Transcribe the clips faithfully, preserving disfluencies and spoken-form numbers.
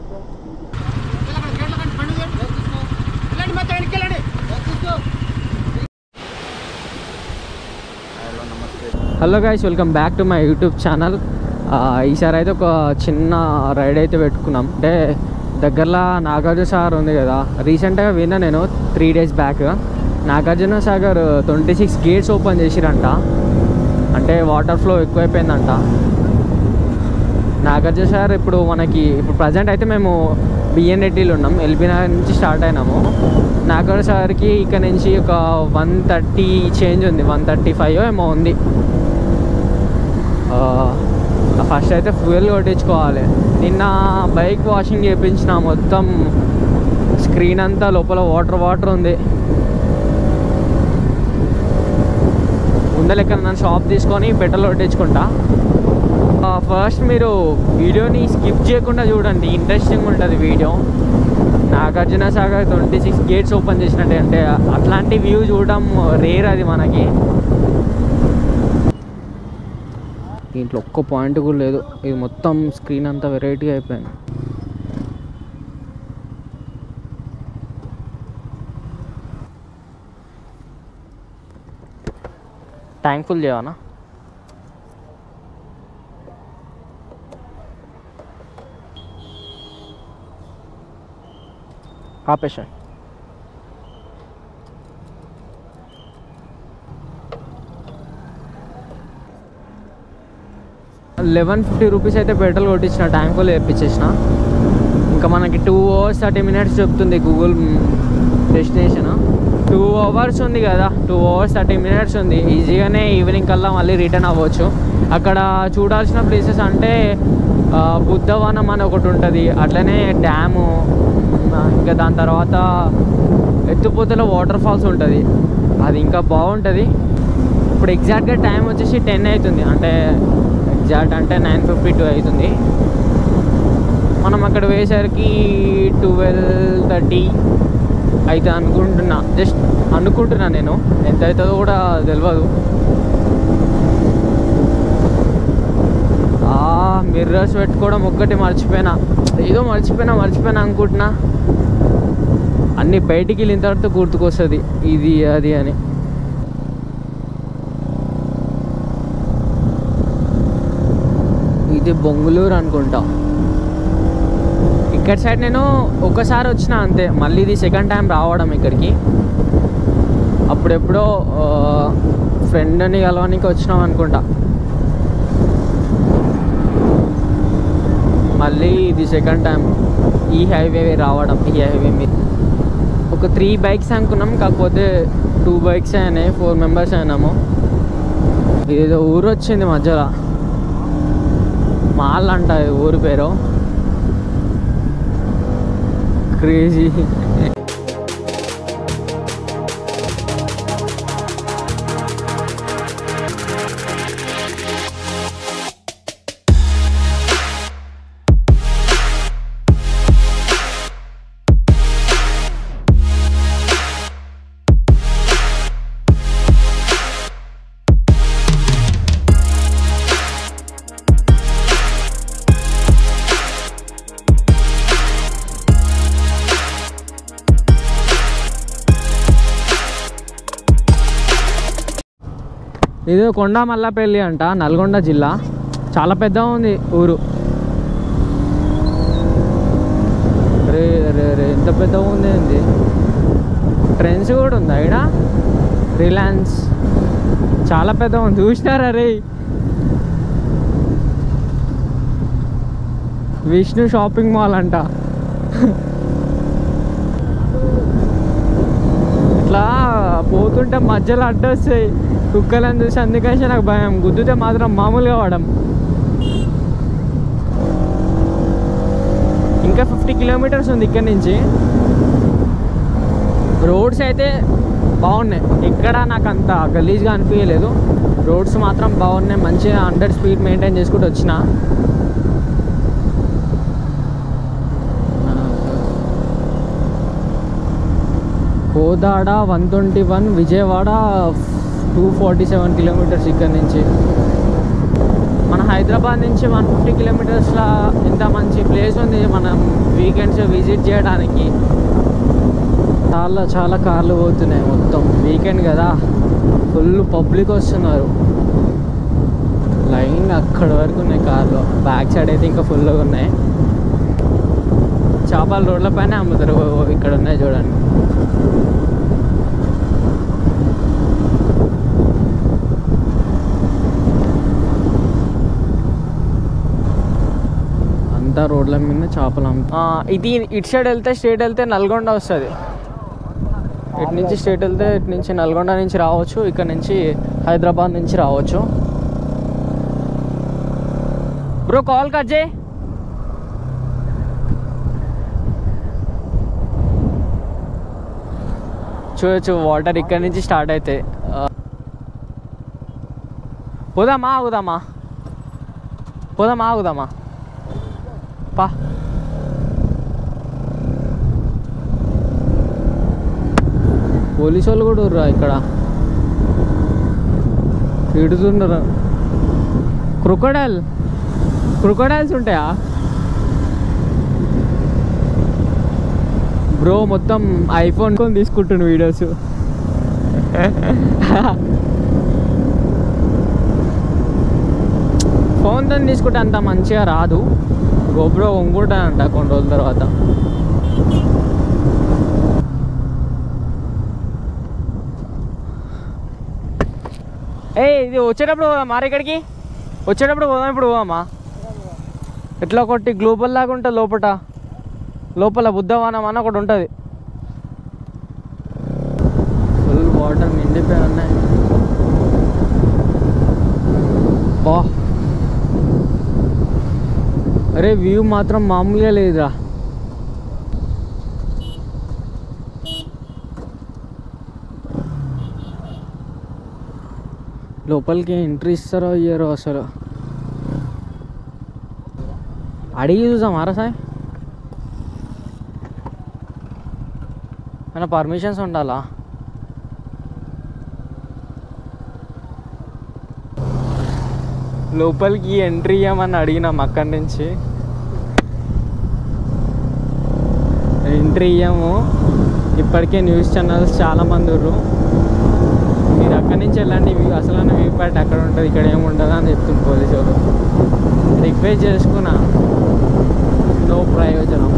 Hello guys, welcome back to my YouTube channel. ఈసారి అయితే ఒక చిన్న రైడ్ అయితే పెట్టుకున్నాం. అంటే దగ్గరలో నాగార్జున సాగర్ ఉంది కదా, రీసెంట్గా విన్నా నేను three days back. Nagarjuna Sagar twenty six gates open చేసిరంట. అంటే వాటర్ ఫ్లో ఎక్కువైపోయిందంట. నాగార్జున సాగర్ ఇప్పుడు మనకి ఇప్పుడు ప్రజెంట్ అయితే మేము బిఎన్ రెడ్డిలో ఉన్నాం. ఎల్బీ నగర్ నుంచి స్టార్ట్ అయినాము. నాగార్జున సాగర్కి ఇక్కడ నుంచి ఒక వన్ థర్టీ చేంజ్ ఉంది, వన్ థర్టీ ఫైవ్ ఏమో ఉంది. ఫస్ట్ అయితే ఫ్యూయల్ కొట్టించుకోవాలి. నిన్న బైక్ వాషింగ్ చేయించిన, మొత్తం స్క్రీన్ అంతా లోపల వాటర్ వాటర్ ఉంది. ముందర ఎక్కడ నన్ను షాప్ తీసుకొని పెట్రోల్ కొట్టించుకుంటా. ఫస్ట్ మీరు వీడియోని స్కిప్ చేయకుండా చూడండి, ఇంట్రెస్టింగ్ ఉంటుంది video. Nagarjuna Sagar twenty six gates open చేసినట్టే, అంటే అట్లాంటి వ్యూ చూడడం రేర్ అది మనకి. దీంట్లో ఒక్క పాయింట్ కూడా లేదు. ఇది మొత్తం స్క్రీన్ అంతా వెరైటీగా అయిపోయింది. ట్యాంక్ ఫుల్ చేయవనా? ఆపేషన్. లెవెన్ ఫిఫ్టీ రూపీస్ అయితే పెట్రోల్ కొట్టించిన, ట్యాంక్ ఫుల్ వేయించేసిన. ఇంకా మనకి టూ అవర్స్ థర్టీ మినిట్స్ చెప్తుంది గూగుల్ డెస్టినేషన్. టూ అవర్స్ ఉంది కదా, టూ అవర్స్ థర్టీ మినిట్స్ ఉంది. ఈజీగానే ఈవినింగ్ కల్లా మళ్ళీ రిటర్న్ అవ్వచ్చు. అక్కడ చూడాల్సిన ప్లేసెస్ అంటే బుద్ధవనం అని ఒకటి ఉంటుంది, అట్లనే డ్యాము, ఇంకా దాని తర్వాత ఎత్తుపోతలో వాటర్ ఫాల్స్ ఉంటుంది. అది ఇంకా బాగుంటుంది. ఇప్పుడు ఎగ్జాక్ట్గా టైం వచ్చేసి టెన్ అవుతుంది, అంటే ఎగ్జాక్ట్ అంటే నైన్ ఫిఫ్టీ టూ అవుతుంది. మనం అక్కడ పోయేసరికి ట్వెల్వ్ థర్టీ అయితే అనుకుంటున్నా, జస్ట్ అనుకుంటున్నా. నేను ఎంత అవుతుందో కూడా తెలియదు. మిర్రర్స్ పెట్టుకోవడం ఒక్కటి మర్చిపోయినా, ఏదో మర్చిపోయినా మర్చిపోయినా అనుకుంటున్నా. అన్నీ బయటికి వెళ్ళిన తర్వాత గుర్తుకొస్తుంది ఇది అది అని. ఇది బొంగుళూరు అనుకుంటా. ఇక్కడ సైడ్ నేను ఒకసారి వచ్చిన అంతే, మళ్ళీ ఇది సెకండ్ టైం రావడం ఇక్కడికి. అప్పుడెప్పుడో ఫ్రెండ్ని కలవడానికి వచ్చినాం అనుకుంటా. మళ్ళీ ఇది సెకండ్ టైం ఈ హైవే రావడం. ఈ హైవే మీద ఒక త్రీ బైక్స్ అనుకున్నాం, కాకపోతే టూ బైక్స్ అయినాయి, ఫోర్ మెంబర్స్ అయినాము. ఏదో ఊరు వచ్చింది మధ్యలో, మాల్ అంట ఊరి పేరు. క్రేజీ. ఇది కొండ మల్లపల్లి అంట, నల్గొండ జిల్లా. చాలా పెద్దగా ఉంది ఊరు. రే రే రే ఎంత పెద్దగా ఉంది ఏంది. ట్రెండ్స్ కూడా ఉందా ఇక్కడ, రిలయన్స్ చాలా పెద్దగా ఉంది. చూసినారా రే, విష్ణు షాపింగ్ మాల్ అంట. ఇట్లా పోతుంటే మధ్యలో అడ్డొస్తాయి కుక్కలను చూసి, అందుకని నాకు భయం. గుద్దుతే మాత్రం మామూలుగా వాడడం. ఇంకా ఫిఫ్టీ కిలోమీటర్స్ ఉంది ఇక్కడ నుంచి. రోడ్స్ అయితే బాగున్నాయి, ఎక్కడ నాకు అంత గలీజ్గా అనిపించలేదు. రోడ్స్ మాత్రం బాగున్నాయి, మంచిగా హండ్రెడ్ స్పీడ్ మెయింటైన్ చేసుకుంటూ వచ్చిన. Kodad one twenty one, Vijayawada two forty seven kilometres ఇక్కడ నుంచి. మన హైదరాబాద్ నుంచి వన్ ఫిఫ్టీ కిలోమీటర్స్లో ఇంత మంచి ప్లేస్ ఉంది మనం వీకెండ్స్ విజిట్ చేయడానికి. చాలా చాలా కార్లు పోతున్నాయి, మొత్తం వీకెండ్ కదా, ఫుల్ పబ్లిక్ వస్తున్నారు. లైన్ అక్కడ వరకు ఉన్నాయి కార్లు, బ్యాక్ సైడ్ అయితే ఇంకా ఫుల్గా ఉన్నాయి. చేపలు రోడ్ల పైన అమ్ముతారు, ఇక్కడ ఉన్నాయి చూడండి. అంతా రోడ్ల మీద చేపలు అమ్ము. ఇది ఇటు సైడ్ వెళ్తే స్ట్రేట్ వెళ్తే నల్గొండ వస్తుంది. ఇటు నుంచి స్ట్రేట్ వెళ్తే ఇటు నుంచి నల్గొండ నుంచి రావచ్చు, ఇక్కడ నుంచి హైదరాబాద్ నుంచి రావచ్చు. బ్రో కాల్ కట్ చేయి. చూడొచ్చు వాటర్ ఇక్కడ నుంచి స్టార్ట్ అవుతాయి. పోదామా ఆగుదామా పోదామా ఆగుదామా పా. పోలీసు వాళ్ళు కూడా ఉర్రా ఇక్కడ, తిడుతున్నారు. క్రొకోడైల్ క్రొకోడైల్స్ ఉంటాయా బ్రో? మొత్తం ఐఫోన్ కొని తీసుకుంటున్న వీడియోస్. ఫోన్తో తీసుకుంటే అంత మంచిగా రాదు, గోప్రో వంగుంటానంట కొన్ని రోజుల తర్వాత. ఏ ఇది వచ్చేటప్పుడు మరి ఇక్కడికి వచ్చేటప్పుడు పోదాం. ఇప్పుడు పోదామా? ఎట్లా కొట్టి గ్లోబల్ లాగా ఉంటుంది లోపల, లోపల బుద్ధవనం అని ఒకటి ఉంటుంది. ఫుల్ వాటర్ నిండిపోయి ఉన్నాయి. బా అరే వ్యూ మాత్రం మామూలుగా లేదురా. లోపలికి ఎంట్రీ ఇస్తారో ఇయ్యారో అసలు. అడిగి చూసాం ఆరా సార్, ఏమైనా పర్మిషన్స్ ఉండాలా? లోపలికి ఎంట్రీ ఇవ్వమని అడిగినాం అక్కడి నుంచి. ఎంట్రీ ఇవ్వము, ఇప్పటికే న్యూస్ ఛానల్స్ చాలామంది ఉర్రు, మీరు అక్కడి నుంచి వెళ్ళండి, అసలు వ్యూ పాయింట్ అక్కడ ఉంటుంది, ఇక్కడ ఏమి ఉండదు అని చెప్తుంది పోలీసు వాళ్ళు. రిక్వెస్ట్ చేసుకున్నా, నో ప్రయోజనం.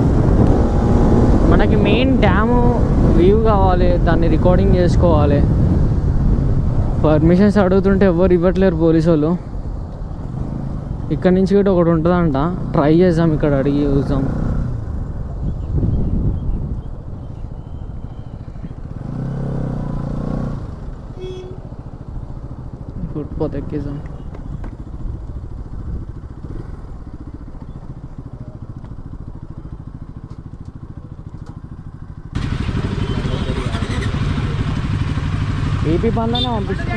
మనకి మెయిన్ డ్యాము వ్యూ కావాలి, దాన్ని రికార్డింగ్ చేసుకోవాలి. పర్మిషన్స్ అడుగుతుంటే ఎవరు ఇవ్వట్లేరు పోలీసు వాళ్ళు. ఇక్కడ నుంచి కూడా ఒకటి ఉంటుందంట, ట్రై చేద్దాం, ఇక్కడ అడిగి చూద్దాం. ఫుట్పాత్ ఎక్కేద్దాం. ఏపీ బండ్లోనే పంపిస్తాం.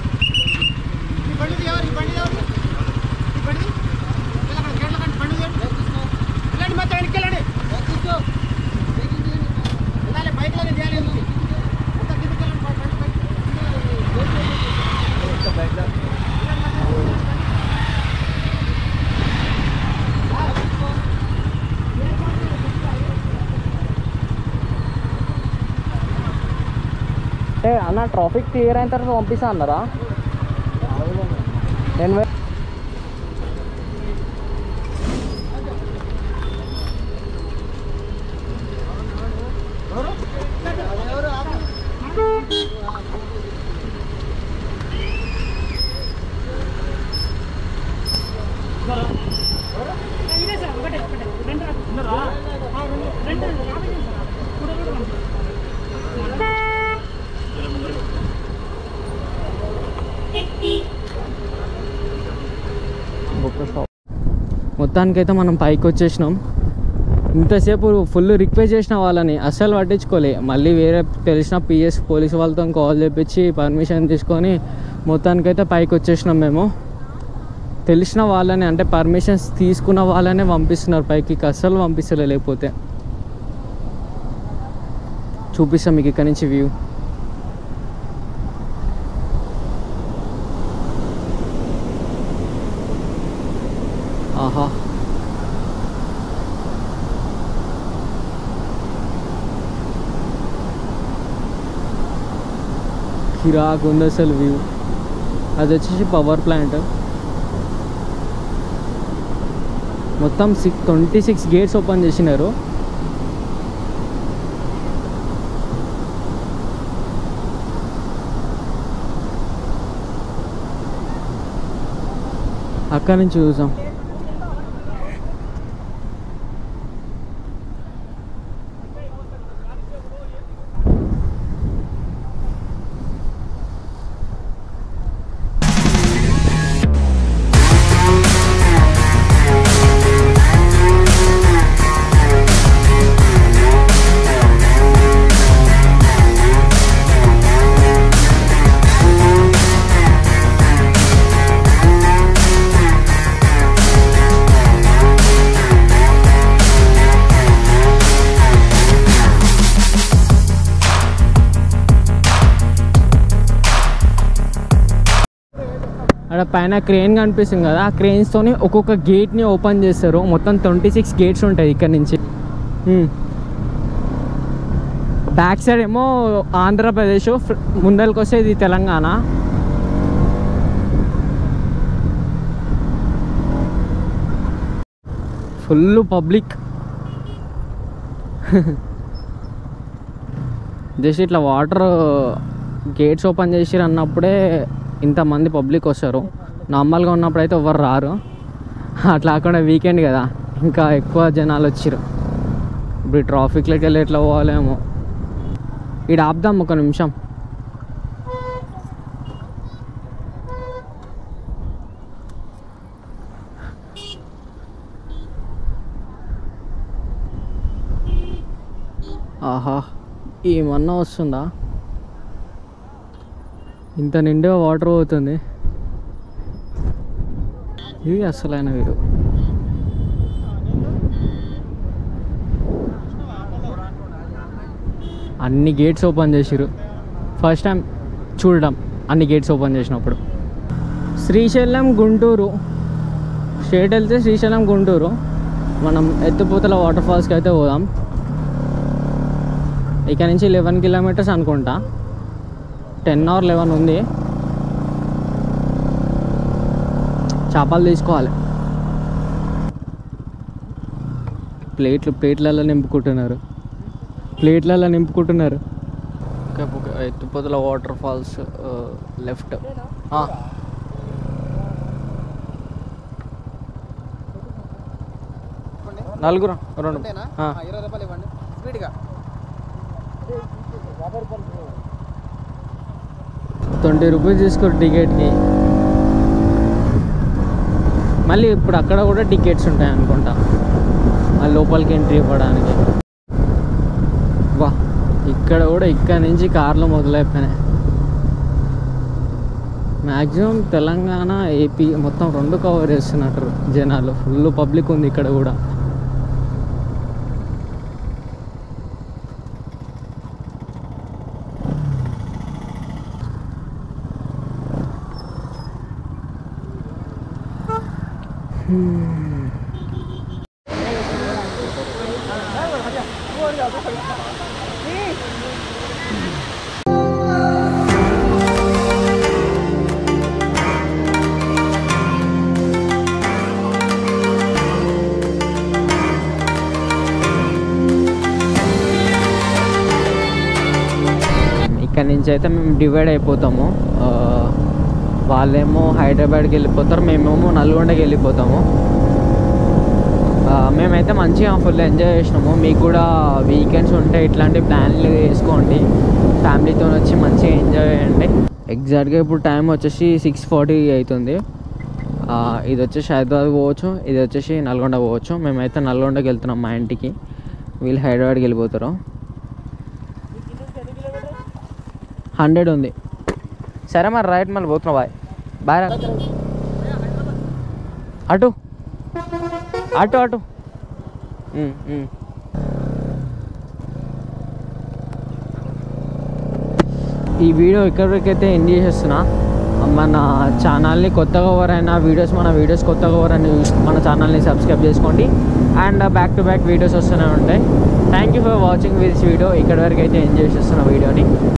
అంటే అన్న ట్రాఫిక్ క్లియర్ అయిన తర్వాత పంపిస్తా అన్నారా? నేను మొత్తానికైతే మనం పైకి వచ్చేసినాం. ఇంతసేపు ఫుల్ రిక్వెస్ట్ చేసిన వాళ్ళని అస్సలు పట్టించుకోలే. మళ్ళీ వేరే తెలిసిన పిఎస్ పోలీసు వాళ్ళతో కాల్ చేపించి పర్మిషన్ తీసుకొని మొత్తానికైతే పైకి వచ్చేసినాం మేము. తెలిసిన వాళ్ళని అంటే పర్మిషన్స్ తీసుకున్న వాళ్ళనే పంపిస్తున్నారు పైకి, అస్సలు పంపిస్తలే. లేకపోతే చూపిస్తాం మీకు ఇక్కడ నుంచి వ్యూ. కిరాక్ ఉంది అసలు వ్యూ. అది వచ్చేసి పవర్ ప్లాంట్. మొత్తం six twenty six gates open చేసినారు. అక్కడి నుంచి చూసాం. అక్కడ పైన క్రేన్ కనిపిస్తుంది కదా, ఆ క్రేన్స్తోని ఒక్కొక్క గేట్ని ఓపెన్ చేస్తారు. మొత్తం ట్వంటీ సిక్స్ గేట్స్ ఉంటాయి ఇక్కడ నుంచి. బ్యాక్ సైడ్ ఏమో ఆంధ్రప్రదేశ్, ముందరికి వస్తే ఇది తెలంగాణ. Full public. జస్ట్ ఇట్లా వాటర్ గేట్స్ ఓపెన్ చేసిరు అన్నప్పుడే ఇంతమంది పబ్లిక్ వస్తారు. నార్మల్గా ఉన్నప్పుడు అయితే ఎవరు రారు. అట్లా కాకుండా వీకెండ్ కదా, ఇంకా ఎక్కువ జనాలు వచ్చారు. ఇప్పుడు ట్రాఫిక్లోకి వెళ్ళి ఎట్లా పోవాలేమో. ఈడ ఆపుదాం ఒక నిమిషం. ఆహా, ఏమన్నా వస్తుందా? ఇంత నిండుగా వాటర్ పోతుంది. ఇది అసలైన వ్యూ. అన్ని గేట్స్ ఓపెన్ చేసిరు. ఫస్ట్ టైం చూడడం అన్ని గేట్స్ ఓపెన్ చేసినప్పుడు. శ్రీశైలం గుంటూరు స్ట్రేట్ వెళ్తే శ్రీశైలం గుంటూరు. మనం ఎత్తిపోతల వాటర్ ఫాల్స్కి అయితే పోదాం. ఇక్కడ నుంచి లెవెన్ కిలోమీటర్స్ అనుకుంటా, టెన్ ఆర్ లెవెన్ ఉంది. చేపలు తీసుకోవాలి. ప్లేట్లు ప్లేట్లలో నింపుకుంటున్నారు ప్లేట్లలో నింపుకుంటున్నారు ఎత్తిపోతల వాటర్ ఫాల్స్ లెఫ్ట్. నలుగురు రెండు ట్వంటీ రూపీస్ తీసుకోరు టికెట్కి. మళ్ళీ ఇప్పుడు అక్కడ కూడా టికెట్స్ ఉంటాయి అనుకుంటా, మళ్ళీ లోపలికి ఎంట్రీ ఇవ్వడానికి. వా, ఇక్కడ కూడా ఇక్కడ నుంచి కార్లు మొదలైపోయినాయి. మ్యాక్సిమం తెలంగాణ ఏపీ మొత్తం రెండు కవర్ చేస్తున్నట్టు జనాలు. ఫుల్ పబ్లిక్ ఉంది ఇక్కడ కూడా. ఇక్కడ నుంచి అయితే మేము డివైడ్ అయిపోతాము. వాళ్ళేమో హైదరాబాద్కి వెళ్ళిపోతారు, మేమేమో నల్గొండకి వెళ్ళిపోతాము. మేమైతే మంచిగా ఫుల్ ఎంజాయ్ చేసినాము. మీకు కూడా వీకెండ్స్ ఉంటే ఇట్లాంటి ప్లాన్లు వేసుకోండి, ఫ్యామిలీతో వచ్చి మంచిగా ఎంజాయ్ చేయండి. ఎగ్జాక్ట్గా ఇప్పుడు టైం వచ్చేసి సిక్స్ ఫార్టీ అవుతుంది. ఇది వచ్చేసి హైదరాబాద్ పోవచ్చు, ఇది వచ్చేసి నల్గొండ పోవచ్చు. మేమైతే నల్గొండకి వెళ్తున్నాం మా ఇంటికి, వీళ్ళు హైదరాబాద్కి వెళ్ళిపోతారు. హండ్రెడ్ ఉంది. సరే మరి రైట్, మళ్ళీ పోతున్నావు. Bye bye. అటు అటు అటు ఈ వీడియో ఎక్కడికైతే ఎండ్ చేసేస్తున్నా. మన ఛానల్ని కొత్తగా ఎవరైనా వీడియోస్ మన వీడియోస్ కొత్తగా ఎవరైనా మన ఛానల్ని సబ్స్క్రైబ్ చేసుకోండి. And back to back videos వస్తూనే ఉంటాయి. Thank you for watching this video. ఇక్కడి వరకు అయితే ఎంజాయ్ చేస్తున్న వీడియోని.